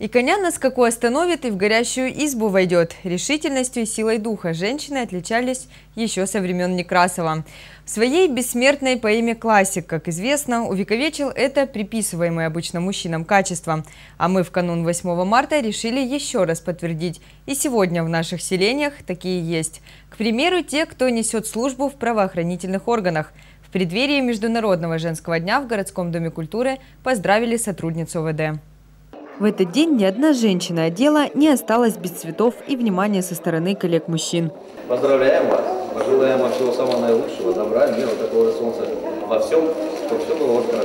И коня на скаку остановит, и в горящую избу войдет. Решительностью и силой духа женщины отличались еще со времен Некрасова. В своей бессмертной поэме «Классик», как известно, увековечил это приписываемое обычно мужчинам качество. А мы в канун 8 марта решили еще раз подтвердить. И сегодня в наших селениях такие есть. К примеру, те, кто несет службу в правоохранительных органах. В преддверии Международного женского дня в городском доме культуры поздравили сотрудницу ОВД. В этот день ни одна женщина отдела не осталась без цветов и внимания со стороны коллег-мужчин. Поздравляем вас, пожелаем вам всего самого наилучшего, добра, мира, такого солнца во всем, чтобы все было вот хорошо.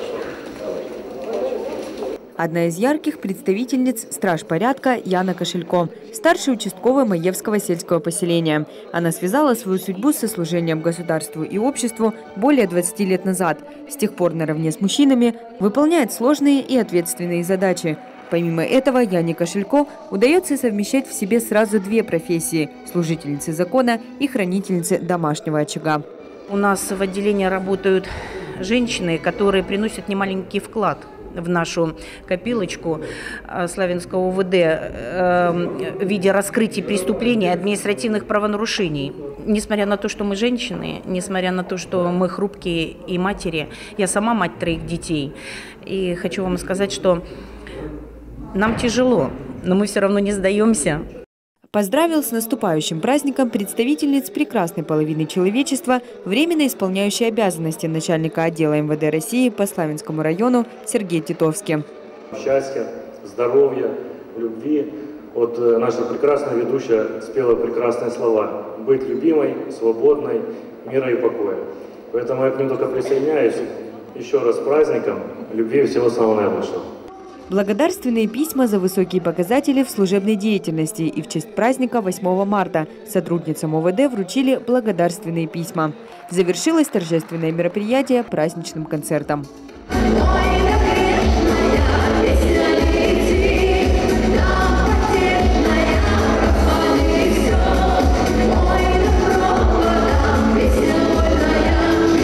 Одна из ярких представительниц страж порядка Яна Кошелько, старший участковый Маевского сельского поселения. Она связала свою судьбу со служением государству и обществу более 20 лет назад. С тех пор наравне с мужчинами выполняет сложные и ответственные задачи. Помимо этого, Яне Кошелько удается совмещать в себе сразу две профессии – служительницы закона и хранительницы домашнего очага. У нас в отделении работают женщины, которые приносят немаленький вклад в нашу копилочку Славянского УВД в виде раскрытия преступлений и административных правонарушений. Несмотря на то, что мы женщины, несмотря на то, что мы хрупкие и матери, я сама мать 3 детей. И хочу вам сказать, что нам тяжело, но мы все равно не сдаемся. Поздравил с наступающим праздником представительниц прекрасной половины человечества, временно исполняющей обязанности начальника отдела МВД России по Славянскому району Сергей Титовский. Счастья, здоровья, любви. Вот наша прекрасная ведущая спела прекрасные слова. Быть любимой, свободной, мира и покоя. Поэтому я к ним только присоединяюсь. Еще раз с праздником, любви и всего самого наилучшего. Благодарственные письма за высокие показатели в служебной деятельности и в честь праздника 8 марта сотрудницам ОВД вручили благодарственные письма. Завершилось торжественное мероприятие праздничным концертом.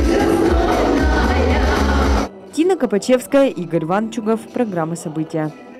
Тина Копачевская, Игорь Ванчугов. Программа «События».